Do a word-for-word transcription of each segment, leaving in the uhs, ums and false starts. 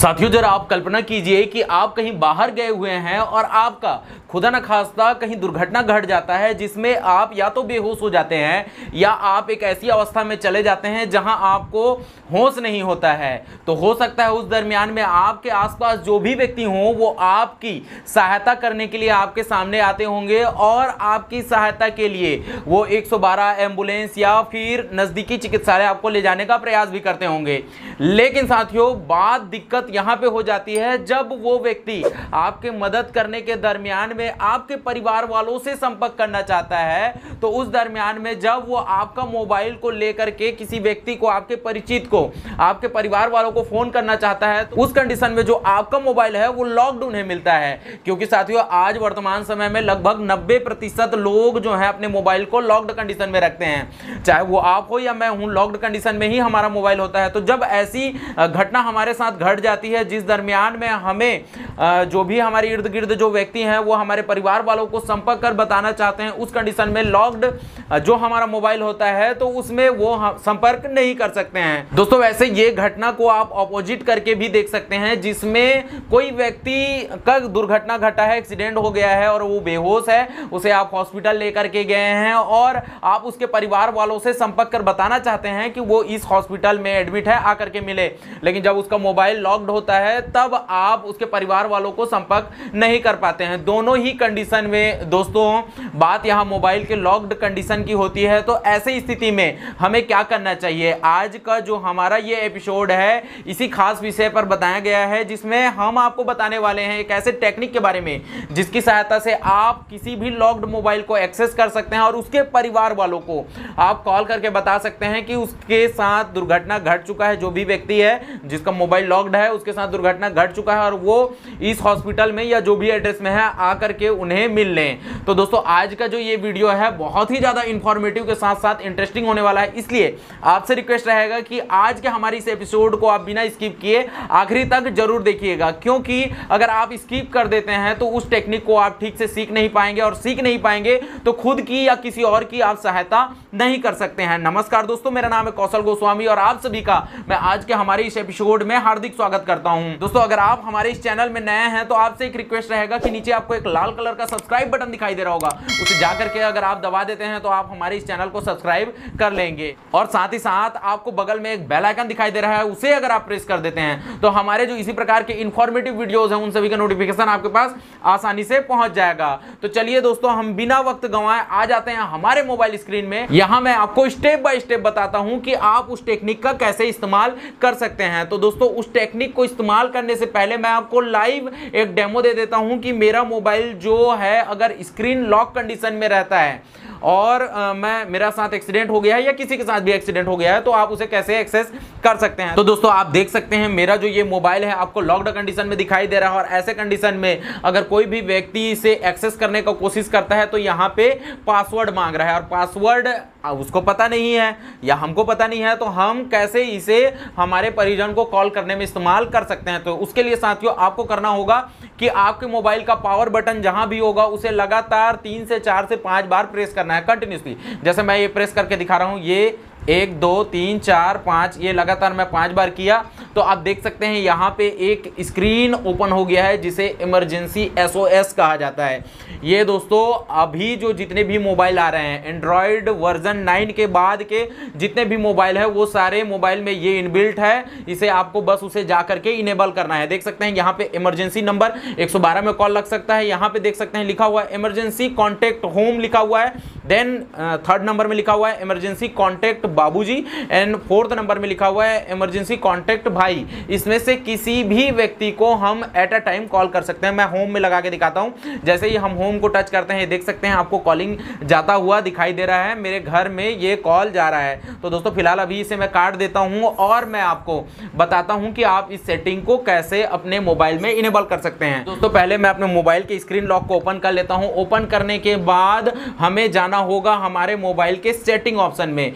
साथियों, जरा आप कल्पना कीजिए कि आप कहीं बाहर गए हुए हैं और आपका खुदा न खास्ता कहीं दुर्घटना घट जाता है जिसमें आप या तो बेहोश हो जाते हैं या आप एक ऐसी अवस्था में चले जाते हैं जहां आपको होश नहीं होता है। तो हो सकता है उस दरमियान में आपके आसपास जो भी व्यक्ति हों वो आपकी सहायता करने के लिए आपके सामने आते होंगे और आपकी सहायता के लिए वो एक सौ बारह एम्बुलेंस या फिर नज़दीकी चिकित्सालय आपको ले जाने का प्रयास भी करते होंगे। लेकिन साथियों, बात दिक्कत यहाँ पे हो जाती है जब वो व्यक्ति आपके मदद करने के दरमियान में आपके परिवार वालों से संपर्क करना चाहता है। तो उस दरमियान में जब वो आपका मोबाइल को लेकर के किसी व्यक्ति को, आपके परिचित को, आपके परिवार वालों को फोन करना चाहता है, तो उस कंडीशन में जो आपका मोबाइल है वो लॉक्ड उन्हें मिलता है। क्योंकि साथियों, आज वर्तमान समय में लगभग नब्बे प्रतिशत लोग जो है अपने मोबाइल को लॉक्ड कंडीशन में रखते हैं। चाहे वो आप हो या मैं हूं, लॉक्ड कंडीशन में ही हमारा मोबाइल होता है। तो जब ऐसी घटना हमारे साथ घट जाती है जिस दरमियान में हमें जो भी हमारे इर्द गिर्द जो व्यक्ति हैं वो हमारे परिवार वालों को संपर्क कर बताना चाहते हैं, उस कंडीशन में लॉक्ड जो हमारा मोबाइल होता है तो उसमें वो संपर्क नहीं कर सकते हैं। दोस्तों, वैसे ये घटना को आप ऑपोजिट करके भी देख सकते हैं जिसमें कोई व्यक्ति का दुर्घटना घटा है, एक्सीडेंट हो गया है और वो बेहोश है, उसे आप हॉस्पिटल लेकर के गए हैं और आप उसके परिवार वालों से संपर्क कर बताना चाहते हैं कि वो इस हॉस्पिटल में एडमिट है, आकर के मिले। लेकिन जब उसका मोबाइल लॉक्ड होता है तब आप उसके परिवार वालों को संपर्क नहीं कर पाते हैं। दोनों ही कंडीशन में दोस्तों बात यहां मोबाइल के लॉक्ड कंडीशन की होती है। तो ऐसी स्थिति में हमें क्या करना चाहिए? आज का जो हमारा ये एपिसोड है इसी खास विषय पर बताया गया है जिसमें हम आपको बताने वाले हैं एक ऐसे टेक्निक के बारे में जिसकी सहायता से आप किसी भी लॉक्ड मोबाइल को एक्सेस कर सकते हैं और उसके परिवार वालों को आप कॉल करके बता सकते हैं कि उसके साथ दुर्घटना घट चुका है। जो भी व्यक्ति है जिसका मोबाइल लॉक्ड है उसके साथ दुर्घटना घट चुका है और वो इस हॉस्पिटल में या जो भी एड्रेस में है आकर के उन्हें मिल लें। तो दोस्तों, आज का जो ये वीडियो है बहुत ही ज्यादा इंफॉर्मेटिव के साथ साथ इंटरेस्टिंग होने वाला है, इसलिए आपसे रिक्वेस्ट रहेगा कि आज के हमारे इस एपिसोड को आप बिना स्किप किए आखिरी तक जरूर देखिएगा। क्योंकि अगर आप स्किप कर देते हैं तो उस टेक्निक को आप ठीक से सीख नहीं पाएंगे और सीख नहीं पाएंगे तो खुद की या किसी और की आप सहायता नहीं कर सकते हैं। नमस्कार दोस्तों, मेरा नाम है कौशल गोस्वामी और आप सभी का मैं आज के हमारे इस एपिसोड में हार्दिक स्वागत करता हूं। दोस्तों, अगर आप हमारे इस चैनल में नए हैं तो आपसे एक रिक्वेस्ट रहेगा कि नीचे आपको एक लाल कलर का सब्सक्राइब बटन दिखाई दे रहा होगा, उसे जाकर के अगर आप दबा देते हैं तो आप हमारे इस चैनल को सब्सक्राइब कर लेंगे। और साथ ही साथ आपको बगल में एक बेल आइकन दिखाई दे रहा है, उसे अगर आप प्रेस कर देते हैं तो हमारे जो इसी प्रकार के इंफॉर्मेटिव वीडियोस हैं उन सभी का नोटिफिकेशन आपके पास आसानी से पहुंच जाएगा। तो चलिए दोस्तों, हम बिना वक्त गंवाए आ जाते हैं हमारे मोबाइल स्क्रीन में। यहां मैं आपको स्टेप बाय स्टेप बताता हूं कि आप उस टेक्निक का कैसे इस्तेमाल कर सकते हैं। तो दोस्तों, उस टेक्निक को इस्तेमाल करने से पहले मैं आपको लाइव एक डेमो दे देता हूं कि मेरा मोबाइल जो है अगर स्क्रीन लॉक कंडीशन में रहता है और आ, मैं मेरा साथ एक्सीडेंट हो गया है या किसी के साथ भी एक्सीडेंट हो गया है तो आप उसे कैसे एक्सेस कर सकते हैं। तो दोस्तों, आप देख सकते हैं मेरा जो ये मोबाइल है आपको लॉक्ड कंडीशन में दिखाई दे रहा है और ऐसे कंडीशन में अगर कोई भी व्यक्ति इसे एक्सेस करने का कोशिश करता है तो यहाँ पे पासवर्ड मांग रहा है और पासवर्ड उसको पता नहीं है या हमको पता नहीं है, तो हम कैसे इसे हमारे परिजन को कॉल करने में इस्तेमाल कर सकते हैं। तो उसके लिए साथियों आपको करना होगा कि आपके मोबाइल का पावर बटन जहां भी होगा उसे लगातार तीन से चार से पांच बार प्रेस करना है कंटिन्यूसली। जैसे मैं ये प्रेस करके दिखा रहा हूं, ये एक दो तीन चार पाँच, ये लगातार मैं पांच बार किया तो आप देख सकते हैं यहाँ पे एक स्क्रीन ओपन हो गया है जिसे इमरजेंसी एसओएस कहा जाता है। ये दोस्तों अभी जो जितने भी मोबाइल आ रहे हैं एंड्रॉयड वर्जन नाइन के बाद के जितने भी मोबाइल है वो सारे मोबाइल में ये इनबिल्ट है। इसे आपको बस उसे जा करके इनेबल करना है। देख सकते हैं यहाँ पे इमरजेंसी नंबर एक सौ बारह में कॉल लग सकता है। यहाँ पे देख सकते हैं लिखा हुआ है इमरजेंसी कॉन्टेक्ट होम लिखा हुआ है। देन थर्ड नंबर में लिखा हुआ है इमरजेंसी कॉन्टेक्ट बाबूजी एंड फोर्थ नंबर में लिखा हुआ है इमरजेंसी कॉन्टेक्ट भाई। इसमें से किसी भी व्यक्ति को हम एट अ टाइम कॉल कर सकते हैं। मैं होम में लगा के दिखाता हूं। जैसे ही हम होम को टच करते हैं देख सकते हैं आपको कॉलिंग जाता हुआ दिखाई दे रहा है। मेरे घर में ये कॉल जा रहा है। तो दोस्तों फिलहाल अभी इसे मैं काट देता हूं और मैं आपको बताता हूं कि आप इस सेटिंग को कैसे अपने मोबाइल में इनेबल कर सकते हैं। दोस्तों पहले मैं अपने मोबाइल के स्क्रीन लॉक को ओपन कर लेता हूं। ओपन करने के बाद हमें जाना होगा हमारे मोबाइल के सेटिंग ऑप्शन में। जैसे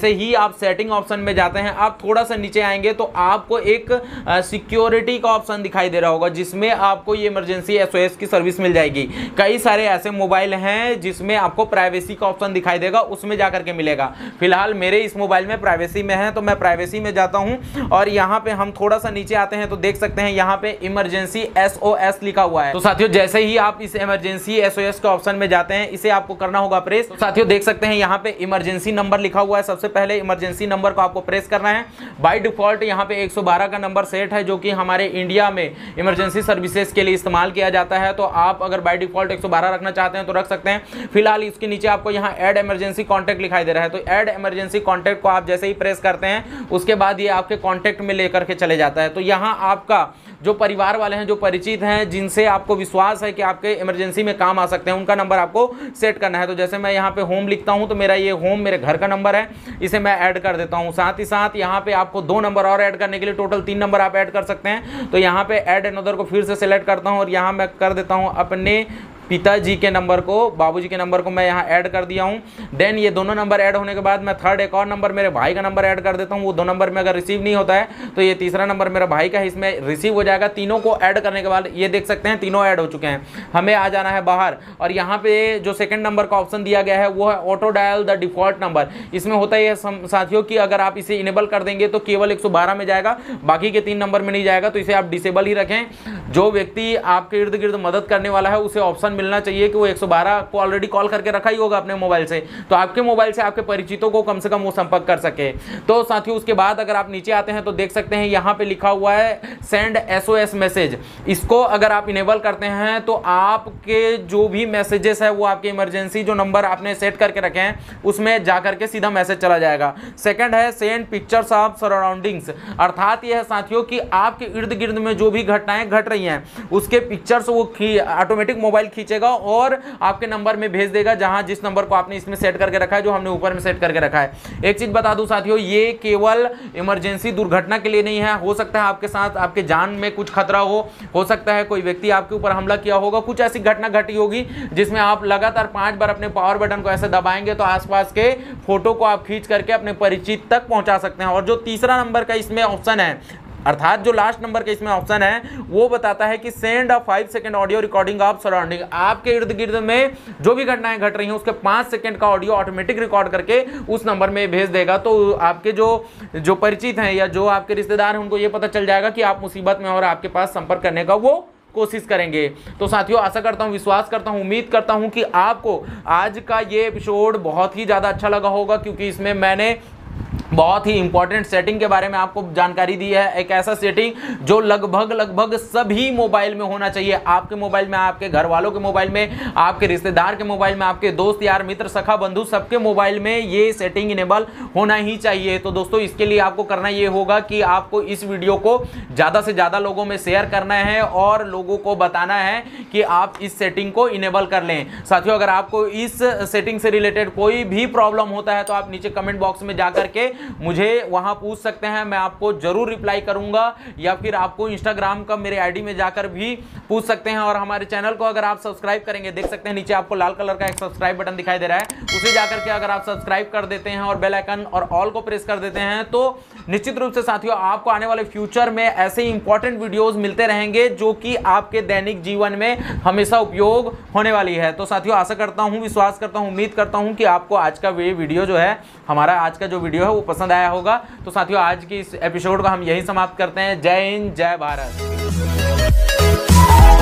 जैसे ही आप सेटिंग ऑप्शन में जाते हैं, आप थोड़ा सा नीचे आएंगे तो आपको एक सिक्योरिटी का ऑप्शन दिखाई दे रहा होगा, जिसमें आपको ये इमरजेंसी एसओएस की सर्विस मिल जाएगी। कई सारे ऐसे मोबाइल हैं जिसमें आपको प्राइवेसी का ऑप्शन दिखाई देगा, उसमें जाकर के मिलेगा। फिलहाल मेरे इस मोबाइल में प्राइवेसी में है, तो मैं प्राइवेसी में जाता हूं और यहां पे हम थोड़ा सा नीचे आते हैं तो देख सकते हैं यहां पे इमरजेंसी एसओएस लिखा हुआ है। तो साथियों जैसे ही आप इस इमरजेंसी एसओएस के ऑप्शन में जाते हैं, इसे आपको करना होगा प्रेस। तो साथियों देख सकते हैं यहां पे इमरजेंसी नंबर लिखा हुआ है। सबसे पहले इमरजेंसी नंबर को आपको प्रेस करना है। बाय डिफॉल्ट यहां पे एक सौ बारह का नंबर सेट है, जो कि हमारे इंडिया में इमरजेंसी सर्विसेज के लिए इस्तेमाल किया जाता है। तो आप अगर बाय डिफॉल्ट एक सौ बारह रखना चाहते हैं तो रख सकते हैं। फिलहाल इसके नीचे आपको यहाँ ऐड इमरजेंसी कॉन्टैक्ट दिखाई दे रहा है, तो ऐड इमरजेंसी कॉन्टैक्ट को आप जैसे ही प्रेस करते हैं उसके बाद ये आपके कॉन्टैक्ट में लेकर के चले जाता है। तो यहाँ आपका जो परिवार वाले हैं, जो परिचित हैं, जिनसे आपको विश्वास है कि आपके इमरजेंसी में काम आ सकते हैं, उनका नंबर आपको सेट करना है। तो जैसे मैं यहाँ पे होम लिखता हूँ तो मेरा ये होम मेरे घर का नंबर है, इसे मैं ऐड कर देता हूँ। साथ ही साथ यहाँ पे आपको दो नंबर और ऐड करने के लिए टोटल तीन नंबर आप ऐड कर सकते हैं। तो यहाँ पे ऐड अनदर को फिर से सिलेक्ट करता हूँ और यहाँ मैं कर देता हूँ अपने पिताजी के नंबर को, बाबूजी के नंबर को मैं यहाँ ऐड कर दिया हूँ। देन ये दोनों नंबर ऐड होने के बाद मैं थर्ड एक और नंबर मेरे भाई का नंबर ऐड कर देता हूँ। वो दो नंबर में अगर रिसीव नहीं होता है तो ये तीसरा नंबर मेरा भाई का है, इसमें रिसीव हो जाएगा। तीनों को ऐड करने के बाद ये देख सकते हैं तीनों ऐड हो चुके हैं। हमें आ जाना है बाहर और यहाँ पे जो सेकंड नंबर का ऑप्शन दिया गया है वो है auto dial the default number. इसमें होता है साथियों कि अगर आप इसे इनेबल कर देंगे तो केवल एक सौ बारह में जाएगा, बाकी के तीन नंबर में नहीं जाएगा। तो इसे आप डिसेबल ही रखें। जो व्यक्ति आपके इर्द गिर्द मदद करने वाला है उसे ऑप्शन मिलना चाहिए कि वो एक सौ बारह को ऑलरेडी कॉल करके रखा ही होगा अपने मोबाइल से, तो आपके मोबाइल से आपके परिचितों को कम से कम वो संपर्क कर सके। तो साथियों उसके बाद अगर आप नीचे आते हैं तो देख सकते हैं यहाँ पे लिखा हुआ है सेंड एसओएस मैसेज। इसको अगर आप इनेबल करते हैं तो आपके जो भी मैसेजेस है वो आपके इमरजेंसी जो नंबर आपने सेट करके रखे हैं उसमें जाकर के सीधा मैसेज चला जाएगा। सेकंड है सेंड पिक्चर्स ऑफ सराउंडिंग्स, अर्थात यह है साथियों कि आपके इर्द गिर्द में जो भी घटनाएं घट रही हैं उसके पिक्चर्स वो ऑटोमेटिक मोबाइल खींचेगा और आपके नंबर में भेज देगा, जहां जिस नंबर को आपने इसमें सेट करके रखा है, जो हमने ऊपर में सेट करके रखा है। एक चीज बता दूं साथियों, ये केवल इमरजेंसी दुर्घटना के लिए नहीं है। हो सकता है आपके साथ आपके जान में कुछ खतरा हो हो सकता है कोई व्यक्ति आपके ऊपर हमला किया होगा, कुछ ऐसी घटना घटी होगी जिसमें आप लगातार पांच बार अपने पावर बटन को ऐसे दबाएंगे तो आसपास के फोटो को आप खींच करके अपने परिचित तक पहुंचा सकते हैं। और जो तीसरा नंबर का इसमें ऑप्शन है, अर्थात जो लास्ट नंबर का इसमें ऑप्शन है, वो बताता है कि send a five second audio recording of surrounding. आपके इर्द गिर्द में जो भी घटनाएं घट रही हैं उसके पाँच सेकंड का ऑडियो ऑटोमेटिक रिकॉर्ड करके उस नंबर में भेज देगा। तो आपके जो जो परिचित हैं या जो आपके रिश्तेदार हैं उनको ये पता चल जाएगा कि आप मुसीबत में और आपके पास संपर्क करने का वो कोशिश करेंगे। तो साथियों आशा करता हूं, विश्वास करता हूं, उम्मीद करता हूं कि आपको आज का ये एपिसोड बहुत ही ज़्यादा अच्छा लगा होगा, क्योंकि इसमें मैंने बहुत ही इंपॉर्टेंट सेटिंग के बारे में आपको जानकारी दी है। एक ऐसा सेटिंग जो लगभग लगभग सभी मोबाइल में होना चाहिए, आपके मोबाइल में, आपके घर वालों के मोबाइल में, आपके रिश्तेदार के मोबाइल में, आपके दोस्त यार मित्र सखा बंधु सबके मोबाइल में ये सेटिंग इनेबल होना ही चाहिए। तो दोस्तों इसके लिए आपको करना ये होगा कि आपको इस वीडियो को ज़्यादा से ज़्यादा लोगों में शेयर करना है और लोगों को बताना है कि आप इस सेटिंग को इनेबल कर लें। साथियों अगर आपको इस सेटिंग से रिलेटेड कोई भी प्रॉब्लम होता है तो आप नीचे कमेंट बॉक्स में जाकर के मुझे वहां पूछ सकते हैं, मैं आपको जरूर रिप्लाई करूंगा, या फिर आपको इंस्टाग्राम का मेरे आईडी में जाकर भी पूछ सकते हैं। और हमारे चैनल को अगर आप सब्सक्राइब करेंगे, देख सकते हैं नीचे आपको लाल कलर का एक सब्सक्राइब बटन दिखाई दे रहा है, उसे जाकर के अगर आप सब्सक्राइब कर देते हैं और बेल आइकन और ऑल को प्रेस कर देते हैं तो निश्चित रूप से साथियों आपको आने वाले फ्यूचर में ऐसे इंपॉर्टेंट वीडियोस मिलते रहेंगे जो कि आपके दैनिक जीवन में हमेशा उपयोग होने वाली है। तो साथियों आशा करता हूं, विश्वास करता हूं, उम्मीद करता हूं कि आपको आज का ये वीडियो जो है, हमारा आज का जो वीडियो है वो पसंद आया होगा। तो साथियों आज की इस एपिसोड को हम यही समाप्त करते हैं। जय हिंद, जय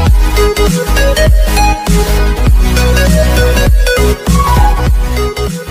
भारत।